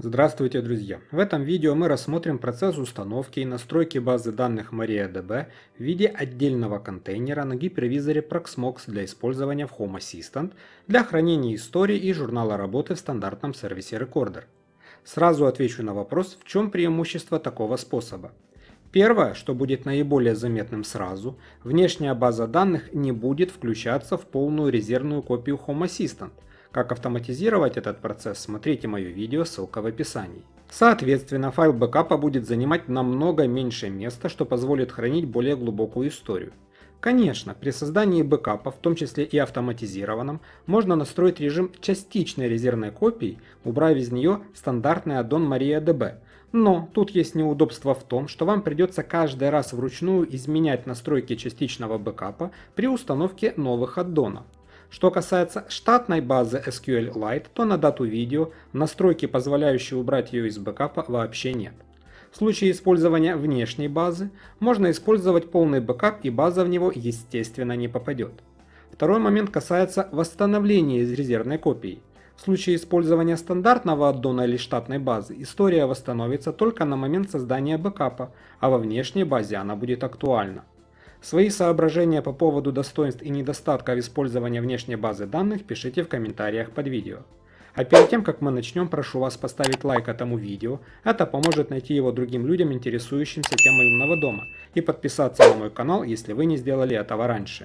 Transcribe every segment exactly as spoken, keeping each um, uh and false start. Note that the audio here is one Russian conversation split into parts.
Здравствуйте, друзья! В этом видео мы рассмотрим процесс установки и настройки базы данных MariaDB в виде отдельного контейнера на гипервизоре Proxmox для использования в Home Assistant для хранения истории и журнала работы в стандартном сервисе Recorder. Сразу отвечу на вопрос, в чем преимущество такого способа. Первое, что будет наиболее заметным сразу, внешняя база данных не будет включаться в полную резервную копию Home Assistant. Как автоматизировать этот процесс, смотрите мое видео, ссылка в описании. Соответственно, файл бэкапа будет занимать намного меньше места, что позволит хранить более глубокую историю. Конечно, при создании бэкапа, в том числе и автоматизированном, можно настроить режим частичной резервной копии, убрав из нее стандартный аддон MariaDB. Но тут есть неудобство в том, что вам придется каждый раз вручную изменять настройки частичного бэкапа при установке новых аддонов. Что касается штатной базы эс кью эль Lite, то на дату видео настройки, позволяющие убрать ее из бэкапа, вообще нет. В случае использования внешней базы можно использовать полный бэкап, и база в него естественно не попадет. Второй момент касается восстановления из резервной копии. В случае использования стандартного аддона или штатной базы история восстановится только на момент создания бэкапа, а во внешней базе она будет актуальна. Свои соображения по поводу достоинств и недостатков использования внешней базы данных пишите в комментариях под видео. А перед тем, как мы начнем, прошу вас поставить лайк этому видео, это поможет найти его другим людям, интересующимся темой умного дома, и подписаться на мой канал, если вы не сделали этого раньше.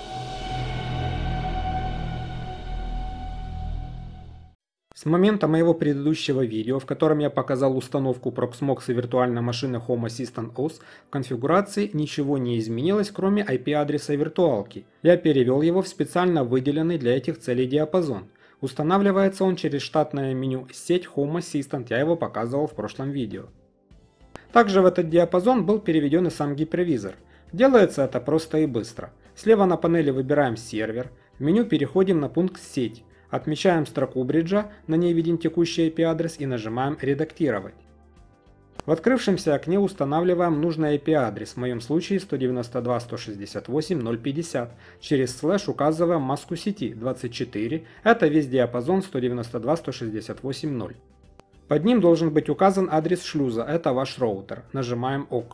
С момента моего предыдущего видео, в котором я показал установку Proxmox и виртуальной машины Home Assistant о эс, в конфигурации ничего не изменилось, кроме ай пи-адреса виртуалки. Я перевел его в специально выделенный для этих целей диапазон. Устанавливается он через штатное меню «Сеть Home Assistant», я его показывал в прошлом видео. Также в этот диапазон был переведен и сам гипервизор. Делается это просто и быстро. Слева на панели выбираем «Сервер», в меню переходим на пункт «Сеть». Отмечаем строку бриджа, на ней виден текущий ай пи-адрес, и нажимаем «Редактировать». В открывшемся окне устанавливаем нужный ай пи-адрес, в моем случае сто девяносто два точка сто шестьдесят восемь точка ноль пятьдесят. Через слэш указываем маску сети двадцать четыре, это весь диапазон сто девяносто два точка сто шестьдесят восемь точка ноль. Под ним должен быть указан адрес шлюза, это ваш роутер. Нажимаем ОК.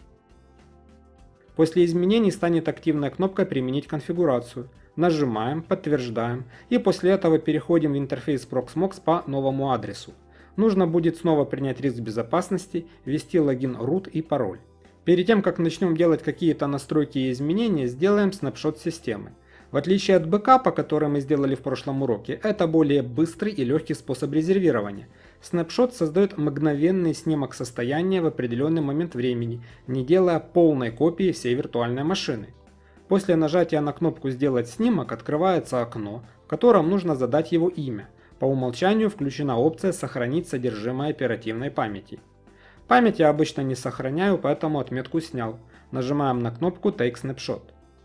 После изменений станет активная кнопка «Применить конфигурацию». Нажимаем, подтверждаем, и после этого переходим в интерфейс Proxmox по новому адресу. Нужно будет снова принять риск безопасности, ввести логин root и пароль. Перед тем, как начнем делать какие-то настройки и изменения, сделаем снапшот системы. В отличие от бэкапа, который мы сделали в прошлом уроке, это более быстрый и легкий способ резервирования. Снапшот создает мгновенный снимок состояния в определенный момент времени, не делая полной копии всей виртуальной машины. После нажатия на кнопку «Сделать снимок» открывается окно, в котором нужно задать его имя. По умолчанию включена опция «Сохранить содержимое оперативной памяти». Память я обычно не сохраняю, поэтому отметку снял. Нажимаем на кнопку «Take Snapshot».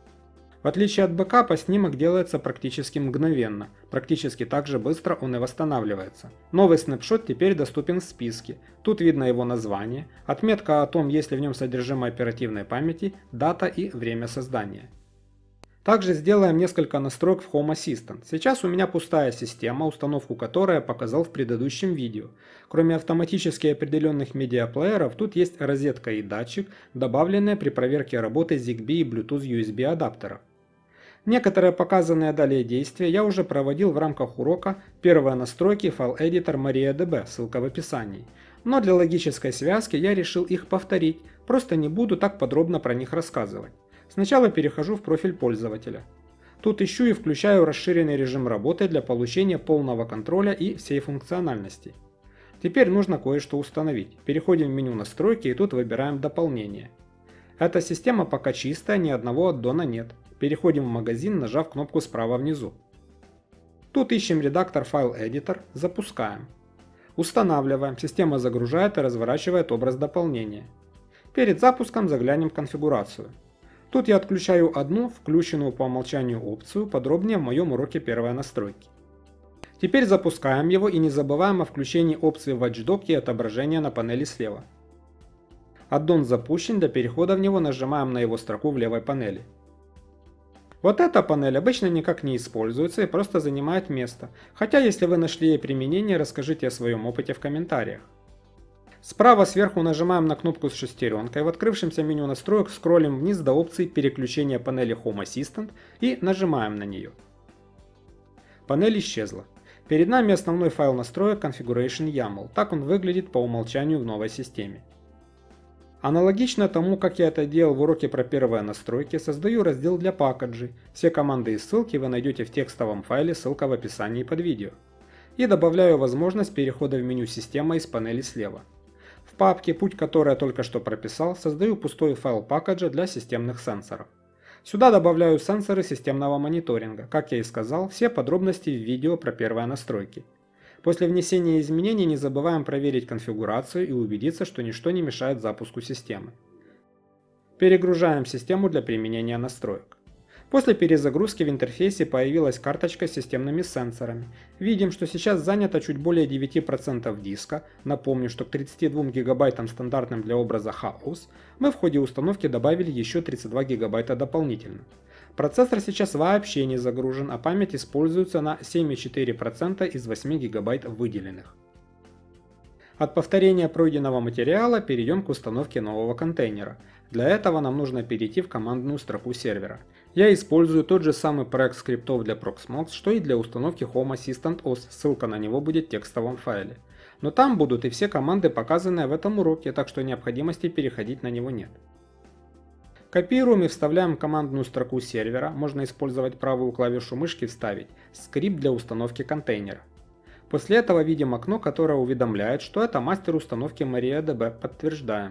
В отличие от бэкапа, снимок делается практически мгновенно, практически так же быстро он и восстанавливается. Новый снапшот теперь доступен в списке, тут видно его название, отметка о том, есть ли в нем содержимое оперативной памяти, дата и время создания. Также сделаем несколько настроек в Home Assistant. Сейчас у меня пустая система, установку которой я показал в предыдущем видео. Кроме автоматически определенных медиаплееров, тут есть розетка и датчик, добавленные при проверке работы Zigbee и Bluetooth ю эс би адаптеров. Некоторые показанные далее действия я уже проводил в рамках урока «Первые настройки файл-эдитор MariaDB», ссылка в описании. Но для логической связки я решил их повторить, просто не буду так подробно про них рассказывать. Сначала перехожу в профиль пользователя. Тут ищу и включаю расширенный режим работы для получения полного контроля и всей функциональности. Теперь нужно кое-что установить. Переходим в меню настройки и тут выбираем дополнение. Эта система пока чистая, ни одного аддона нет. Переходим в магазин, нажав кнопку справа внизу. Тут ищем редактор файл-эдитор, запускаем. Устанавливаем, система загружает и разворачивает образ дополнения. Перед запуском заглянем в конфигурацию. Тут я отключаю одну, включенную по умолчанию опцию, подробнее в моем уроке первой настройки. Теперь запускаем его и не забываем о включении опции Watchdog и отображения на панели слева. Аддон запущен, для перехода в него нажимаем на его строку в левой панели. В Вот эта панель обычно никак не используется и просто занимает место, хотя если вы нашли ей применение, расскажите о своем опыте в комментариях. Справа сверху нажимаем на кнопку с шестеренкой, в открывшемся меню настроек скроллим вниз до опции переключения панели Home Assistant и нажимаем на нее. Панель исчезла. Перед нами основной файл настроек Configuration YAML, так он выглядит по умолчанию в новой системе. Аналогично тому, как я это делал в уроке про первые настройки, создаю раздел для паккаджей. Все команды и ссылки вы найдете в текстовом файле, ссылка в описании под видео. И добавляю возможность перехода в меню «Система» из панели слева. В папке, путь который я только что прописал, создаю пустой файл паккаджа для системных сенсоров. Сюда добавляю сенсоры системного мониторинга. Как я и сказал, все подробности в видео про первые настройки. После внесения изменений не забываем проверить конфигурацию и убедиться, что ничто не мешает запуску системы. Перегружаем систему для применения настроек. После перезагрузки в интерфейсе появилась карточка с системными сенсорами. Видим, что сейчас занято чуть более девяти процентов диска. Напомню, что к тридцати двум гигабайтам стандартным для образа House мы в ходе установки добавили еще тридцать два гигабайта дополнительно. Процессор сейчас вообще не загружен, а память используется на семь и четыре десятых процента из восьми гигабайт выделенных. От повторения пройденного материала перейдем к установке нового контейнера. Для этого нам нужно перейти в командную строку сервера. Я использую тот же самый проект скриптов для Proxmox, что и для установки Home Assistant о эс, ссылка на него будет в текстовом файле. Но там будут и все команды, показанные в этом уроке, так что необходимости переходить на него нет. Копируем и вставляем в командную строку сервера, можно использовать правую клавишу мышки «Вставить» скрипт для установки контейнера. После этого видим окно, которое уведомляет, что это мастер установки MariaDB, подтверждаем.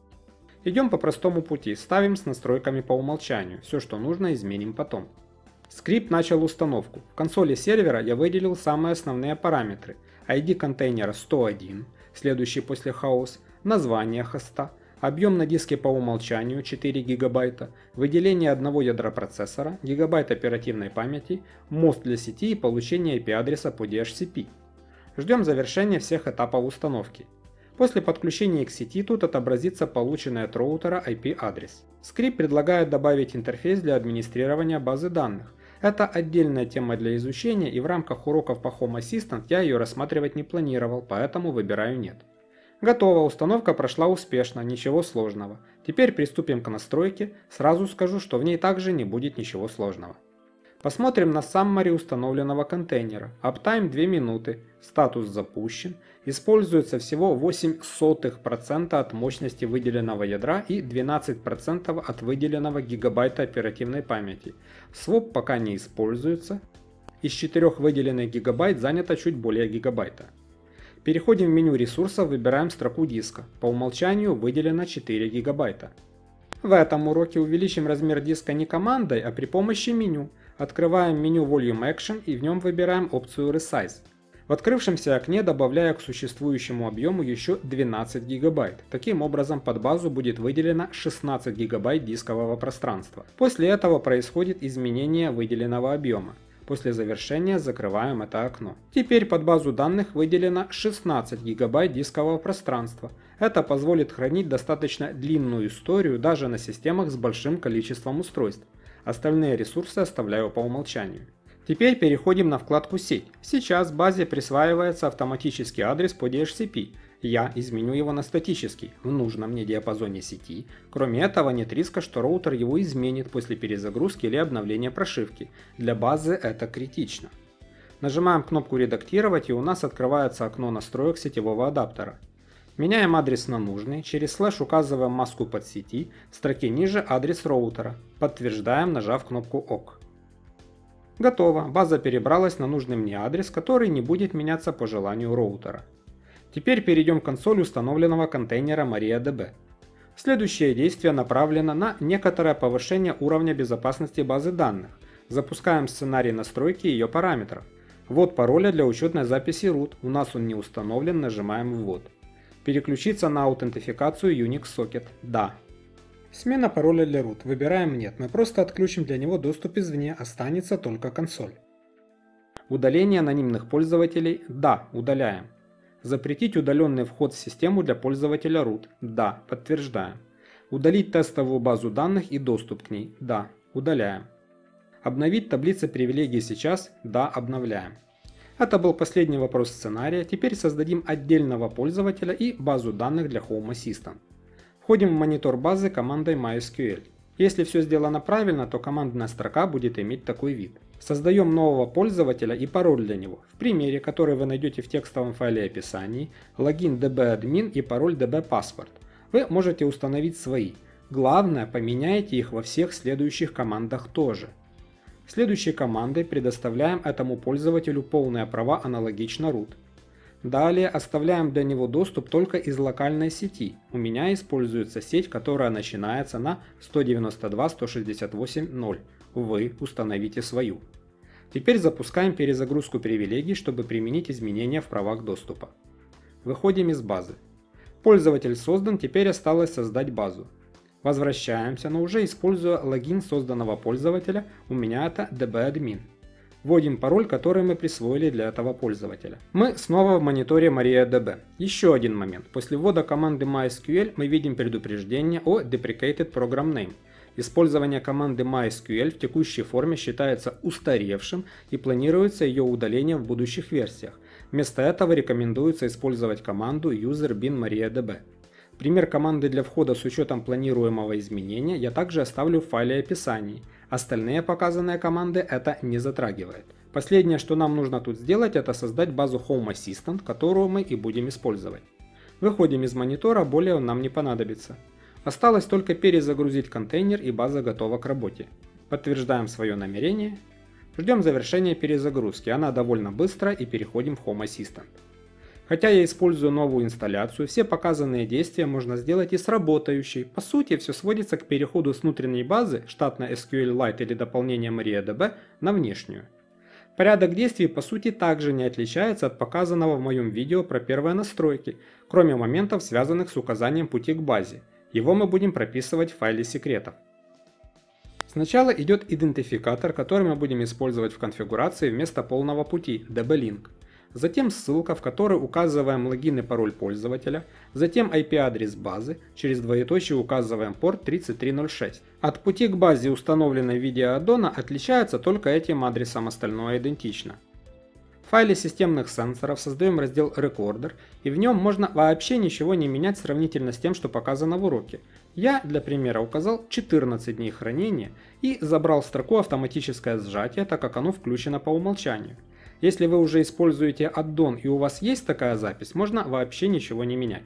Идем по простому пути, ставим с настройками по умолчанию, все что нужно изменим потом. Скрипт начал установку. В консоли сервера я выделил самые основные параметры. ай ди контейнера сто один, следующий после House, название хоста, объем на диске по умолчанию четыре гигабайта, выделение одного ядра процессора, гигабайт оперативной памяти, мост для сети и получение ай пи-адреса по ди эйч си пи. Ждем завершения всех этапов установки. После подключения к сети тут отобразится полученный от роутера ай пи-адрес. Скрипт предлагает добавить интерфейс для администрирования базы данных. Это отдельная тема для изучения, и в рамках уроков по Home Assistant я ее рассматривать не планировал, поэтому выбираю «Нет». Готово, установка прошла успешно, ничего сложного. Теперь приступим к настройке, сразу скажу, что в ней также не будет ничего сложного. Посмотрим на summary установленного контейнера. Uptime две минуты, статус запущен, используется всего восемь сотых процента от мощности выделенного ядра и двенадцать процентов от выделенного гигабайта оперативной памяти. своп пока не используется, из четырёх выделенных гигабайт занято чуть более гигабайта. Переходим в меню ресурсов, выбираем строку диска, по умолчанию выделено четыре гигабайта. В этом уроке увеличим размер диска не командой, а при помощи меню. Открываем меню Volume Action и в нем выбираем опцию Resize. В открывшемся окне добавляю к существующему объему еще двенадцать гигабайт. Таким образом под базу будет выделено шестнадцать гигабайт дискового пространства. После этого происходит изменение выделенного объема. После завершения закрываем это окно. Теперь под базу данных выделено шестнадцать гигабайт дискового пространства. Это позволит хранить достаточно длинную историю даже на системах с большим количеством устройств. Остальные ресурсы оставляю по умолчанию. Теперь переходим на вкладку «Сеть». Сейчас базе присваивается автоматический адрес по ди эйч си пи. Я изменю его на статический, в нужном мне диапазоне сети. Кроме этого, нет риска, что роутер его изменит после перезагрузки или обновления прошивки. Для базы это критично. Нажимаем кнопку «Редактировать» и у нас открывается окно настроек сетевого адаптера. Меняем адрес на нужный, через слэш указываем маску подсети, в строке ниже адрес роутера. Подтверждаем, нажав кнопку «Ок». Готово, база перебралась на нужный мне адрес, который не будет меняться по желанию роутера. Теперь перейдем к консоли установленного контейнера MariaDB. Следующее действие направлено на некоторое повышение уровня безопасности базы данных. Запускаем сценарий настройки ее параметров. Ввод пароля для учетной записи root, у нас он не установлен, нажимаем «Ввод». Переключиться на аутентификацию Unix Socket. Да. Смена пароля для root. Выбираем «Нет». Мы просто отключим для него доступ извне, останется только консоль. Удаление анонимных пользователей. Да. Удаляем. Запретить удаленный вход в систему для пользователя root. Да. Подтверждаем. Удалить тестовую базу данных и доступ к ней. Да. Удаляем. Обновить таблицы привилегий сейчас? Да, обновляем. Это был последний вопрос сценария, теперь создадим отдельного пользователя и базу данных для Home Assistant. Входим в монитор базы командой MySQL. Если все сделано правильно, то командная строка будет иметь такой вид. Создаем нового пользователя и пароль для него. В примере, который вы найдете в текстовом файле описании, логин dbadmin и пароль dbpassword. Вы можете установить свои. Главное, поменяйте их во всех следующих командах тоже. Следующей командой предоставляем этому пользователю полные права аналогично root. Далее оставляем для него доступ только из локальной сети. У меня используется сеть, которая начинается на сто девяносто два точка сто шестьдесят восемь точка ноль. Вы установите свою. Теперь запускаем перезагрузку привилегий, чтобы применить изменения в правах доступа. Выходим из базы. Пользователь создан, теперь осталось создать базу. Возвращаемся, но уже используя логин созданного пользователя, у меня это dbadmin. Вводим пароль, который мы присвоили для этого пользователя. Мы снова в мониторе MariaDB. Еще один момент. После ввода команды MySQL мы видим предупреждение о Deprecated Program Name. Использование команды MySQL в текущей форме считается устаревшим и планируется ее удаление в будущих версиях. Вместо этого рекомендуется использовать команду user-bin MariaDB. Пример команды для входа с учетом планируемого изменения я также оставлю в файле описании. Остальные показанные команды это не затрагивает. Последнее, что нам нужно тут сделать, это создать базу Home Assistant, которую мы и будем использовать. Выходим из монитора, более он нам не понадобится. Осталось только перезагрузить контейнер и база готова к работе. Подтверждаем свое намерение. Ждем завершения перезагрузки, она довольно быстро, и переходим в Home Assistant. Хотя я использую новую инсталляцию, все показанные действия можно сделать и с работающей. По сути, все сводится к переходу с внутренней базы, штатной эс кью эль Lite или дополнения MariaDB, на внешнюю. Порядок действий по сути также не отличается от показанного в моем видео про первые настройки, кроме моментов, связанных с указанием пути к базе. Его мы будем прописывать в файле секретов. Сначала идет идентификатор, который мы будем использовать в конфигурации вместо полного пути dblink. Затем ссылка, в которой указываем логин и пароль пользователя, затем ай пи-адрес базы, через двоеточие указываем порт тридцать три ноль шесть. От пути к базе, установленной в виде аддона, отличается только этим адресом, остальное идентично. В файле системных сенсоров создаем раздел Recorder, и в нем можно вообще ничего не менять сравнительно с тем, что показано в уроке. Я для примера указал четырнадцать дней хранения и забрал строку автоматическое сжатие, так как оно включено по умолчанию. Если вы уже используете аддон и у вас есть такая запись, можно вообще ничего не менять.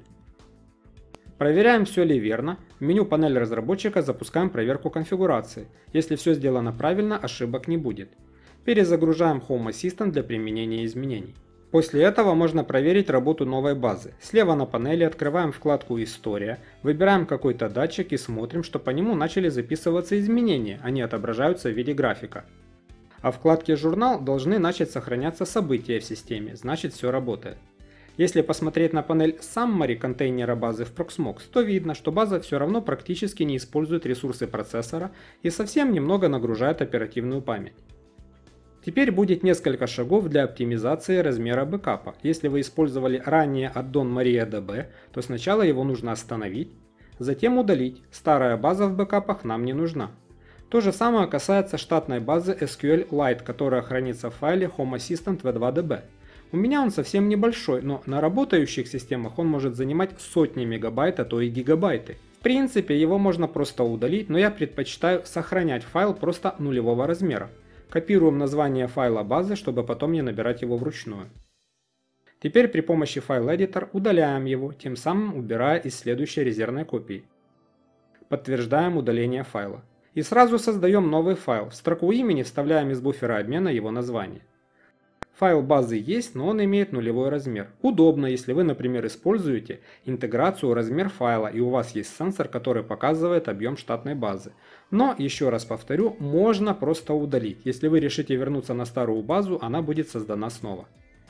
Проверяем, все ли верно. В меню панель разработчика запускаем проверку конфигурации. Если все сделано правильно, ошибок не будет. Перезагружаем Home Assistant для применения изменений. После этого можно проверить работу новой базы. Слева на панели открываем вкладку «История», выбираем какой-то датчик и смотрим, что по нему начали записываться изменения, они отображаются в виде графика. А в вкладке «Журнал» должны начать сохраняться события в системе, значит все работает. Если посмотреть на панель Summary контейнера базы в Proxmox, то видно, что база все равно практически не использует ресурсы процессора и совсем немного нагружает оперативную память. Теперь будет несколько шагов для оптимизации размера бэкапа. Если вы использовали ранее аддон MariaDB, то сначала его нужно остановить, затем удалить. Старая база в бэкапах нам не нужна. То же самое касается штатной базы эс кью эль Lite, которая хранится в файле Home Assistant ви два ди би. У меня он совсем небольшой, но на работающих системах он может занимать сотни мегабайт, а то и гигабайты. В принципе, его можно просто удалить, но я предпочитаю сохранять файл просто нулевого размера. Копируем название файла базы, чтобы потом не набирать его вручную. Теперь при помощи файл-эдитор удаляем его, тем самым убирая из следующей резервной копии. Подтверждаем удаление файла. И сразу создаем новый файл. В строку имени вставляем из буфера обмена его название. Файл базы есть, но он имеет нулевой размер. Удобно, если вы, например, используете интеграцию размер файла и у вас есть сенсор, который показывает объем штатной базы. Но, еще раз повторю, можно просто удалить. Если вы решите вернуться на старую базу, она будет создана снова.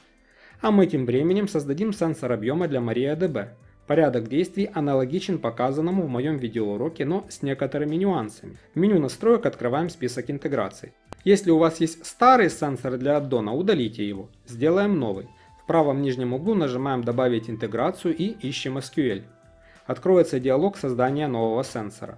А мы тем временем создадим сенсор объема для MariaDB. Порядок действий аналогичен показанному в моем видеоуроке, но с некоторыми нюансами. В меню настроек открываем список интеграций. Если у вас есть старый сенсор для аддона, удалите его. Сделаем новый. В правом нижнем углу нажимаем «Добавить интеграцию» и ищем эс кью эль. Откроется диалог создания нового сенсора.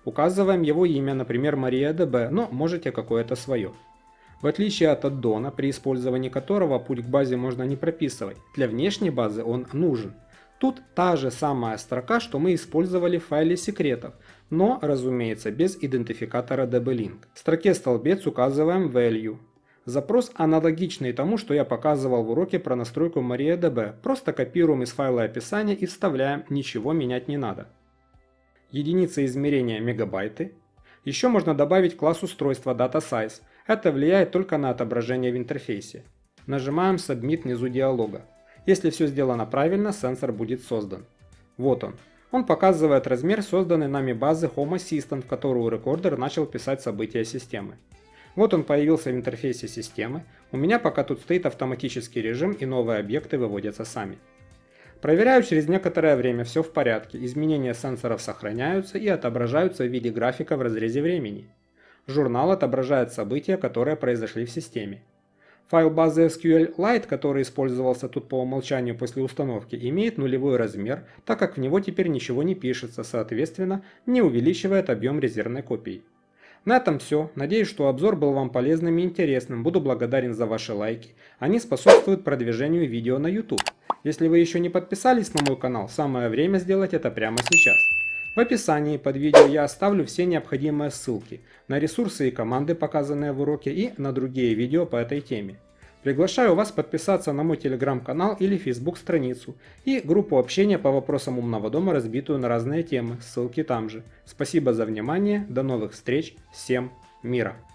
Указываем его имя, например, MariaDB, но можете какое-то свое. В отличие от аддона, при использовании которого путь к базе можно не прописывать, для внешней базы он нужен. Тут та же самая строка, что мы использовали в файле секретов, но, разумеется, без идентификатора ди би линк. В строке столбец указываем value. Запрос аналогичный тому, что я показывал в уроке про настройку MariaDB, просто копируем из файла описания и вставляем, ничего менять не надо. Единица измерения мегабайты. Еще можно добавить класс устройства DataSize. Это влияет только на отображение в интерфейсе. Нажимаем Submit внизу диалога. Если все сделано правильно, сенсор будет создан. Вот он. Он показывает размер созданной нами базы Home Assistant, в которую рекордер начал писать события системы. Вот он появился в интерфейсе системы. У меня пока тут стоит автоматический режим и новые объекты выводятся сами. Проверяю через некоторое время, все в порядке, изменения сенсоров сохраняются и отображаются в виде графика в разрезе времени. Журнал отображает события, которые произошли в системе. Файл базы эс кью эль Lite, который использовался тут по умолчанию после установки, имеет нулевой размер, так как в него теперь ничего не пишется, соответственно, не увеличивает объем резервной копии. На этом все. Надеюсь, что обзор был вам полезным и интересным. Буду благодарен за ваши лайки. Они способствуют продвижению видео на YouTube. Если вы еще не подписались на мой канал, самое время сделать это прямо сейчас. В описании под видео я оставлю все необходимые ссылки на ресурсы и команды, показанные в уроке, и на другие видео по этой теме. Приглашаю вас подписаться на мой телеграм-канал или фейсбук-страницу и группу общения по вопросам умного дома, разбитую на разные темы, ссылки там же. Спасибо за внимание, до новых встреч, всем мира!